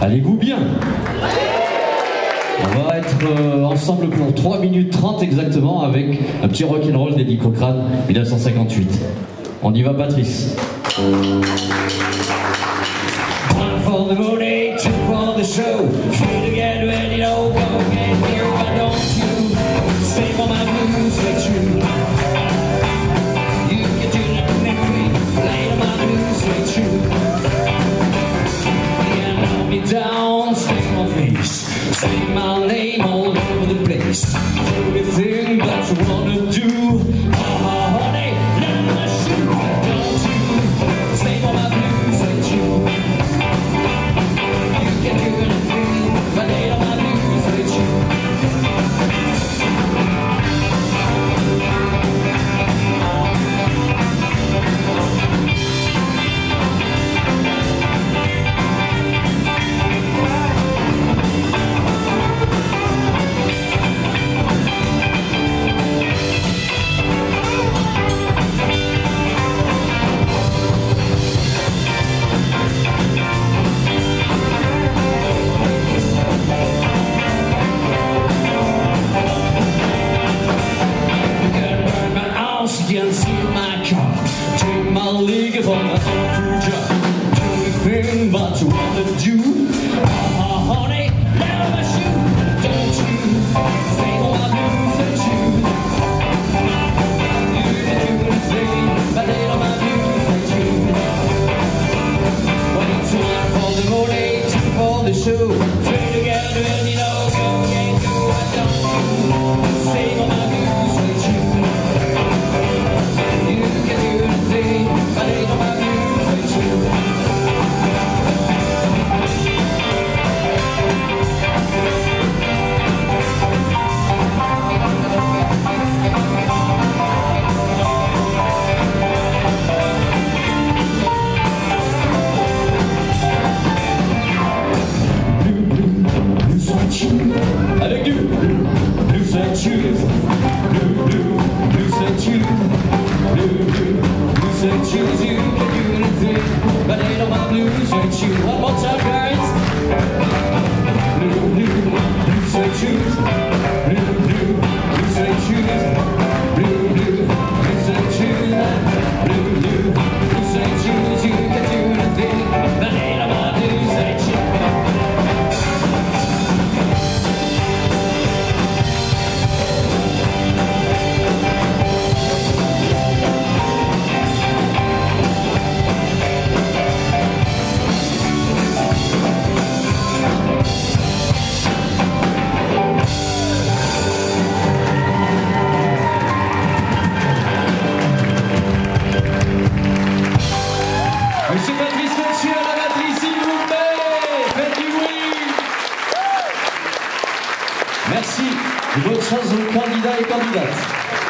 Allez-vous bien? On va être ensemble pour 3 minutes 30 exactement avec un petit rock'n'roll d'Eddie Cochrane 1958. On y va, Patrice. One for the money, two for the show. Free to get ready, no go get here. Why don't you stay for my blues with you? You can do that next week. Play my blues with you. Yeah, knock me down, stay my face. Say my name all over the place. Everything that you wanna do. Honey, let me shoot. Don't you stay for my blues with you? You can do anything, but they don't my blues with you. What you wanna do? Honey, let me shoot. Don't you say all I lose at you. You can do anything, but they don't mind lose at you. When it's one for the money, two for the show. Three together and you know go can't do. I don't say all I lose at you. You can do anything, but they don't mind lose at you. Avec du blue suede shoes, blue suede shoes, blue suede shoes. You can do anything, but ain't no my blue suede shoes. One more time, guys. Blue suede shoes, blue suede shoes, blue suede shoes, blue suede shoes. You can do anything, but ain't no my blue suede shoes. Monsieur Patrice Mathieu à la batterie, s'il vous plaît. Faites du bruit. Merci. Bonne chance aux candidats et candidates.